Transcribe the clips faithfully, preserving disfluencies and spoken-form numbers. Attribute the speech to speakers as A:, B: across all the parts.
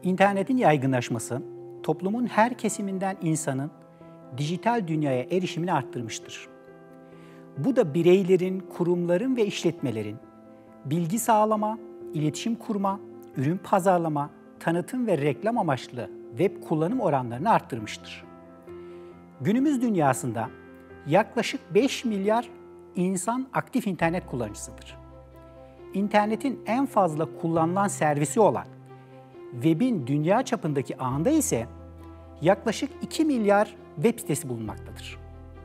A: İnternetin yaygınlaşması, toplumun her kesiminden insanın dijital dünyaya erişimini arttırmıştır. Bu da bireylerin, kurumların ve işletmelerin bilgi sağlama, iletişim kurma, ürün pazarlama, tanıtım ve reklam amaçlı web kullanım oranlarını arttırmıştır. Günümüz dünyasında yaklaşık beş milyar insan aktif internet kullanıcısıdır. İnternetin en fazla kullanılan servisi olan web'in dünya çapındaki ağında ise yaklaşık iki milyar web sitesi bulunmaktadır.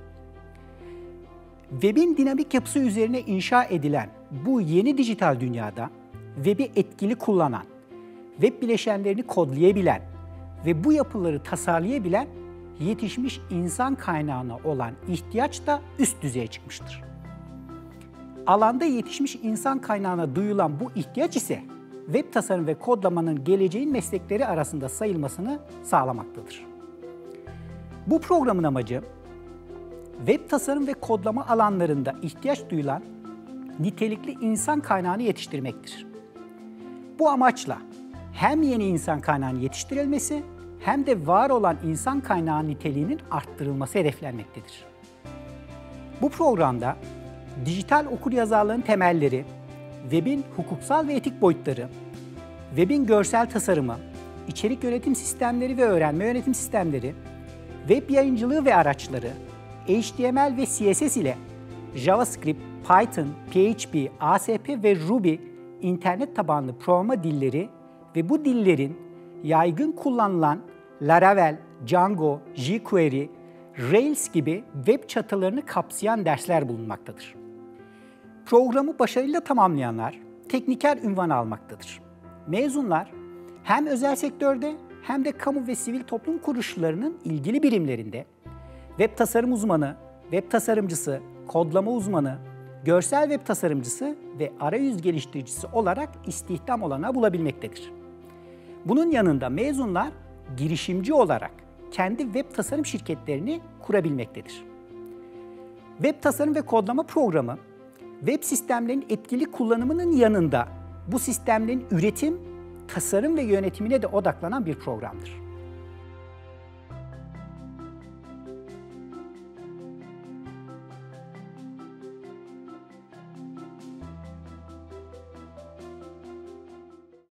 A: Web'in dinamik yapısı üzerine inşa edilen bu yeni dijital dünyada web'i etkili kullanan, web bileşenlerini kodlayabilen ve bu yapıları tasarlayabilen yetişmiş insan kaynağına olan ihtiyaç da üst düzeye çıkmıştır. Alanda yetişmiş insan kaynağına duyulan bu ihtiyaç ise web tasarım ve kodlamanın geleceğin meslekleri arasında sayılmasını sağlamaktadır. Bu programın amacı, web tasarım ve kodlama alanlarında ihtiyaç duyulan nitelikli insan kaynağını yetiştirmektir. Bu amaçla hem yeni insan kaynağının yetiştirilmesi hem de var olan insan kaynağı niteliğinin arttırılması hedeflenmektedir. Bu programda dijital okuryazarlığın temelleri, web'in hukuksal ve etik boyutları, web'in görsel tasarımı, içerik yönetim sistemleri ve öğrenme yönetim sistemleri, web yayıncılığı ve araçları, H T M L ve C S S ile JavaScript, Python, P H P, A S P ve Ruby internet tabanlı programa dilleri ve bu dillerin yaygın kullanılan Laravel, Django, jQuery, Rails gibi web çatılarını kapsayan dersler bulunmaktadır. Programı başarıyla tamamlayanlar tekniker unvanı almaktadır. Mezunlar hem özel sektörde hem de kamu ve sivil toplum kuruluşlarının ilgili birimlerinde web tasarım uzmanı, web tasarımcısı, kodlama uzmanı, görsel web tasarımcısı ve arayüz geliştiricisi olarak istihdam olanağı bulabilmektedir. Bunun yanında mezunlar girişimci olarak kendi web tasarım şirketlerini kurabilmektedir. Web tasarım ve kodlama programı, web sistemlerinin etkili kullanımının yanında bu sistemlerin üretim, tasarım ve yönetimine de odaklanan bir programdır.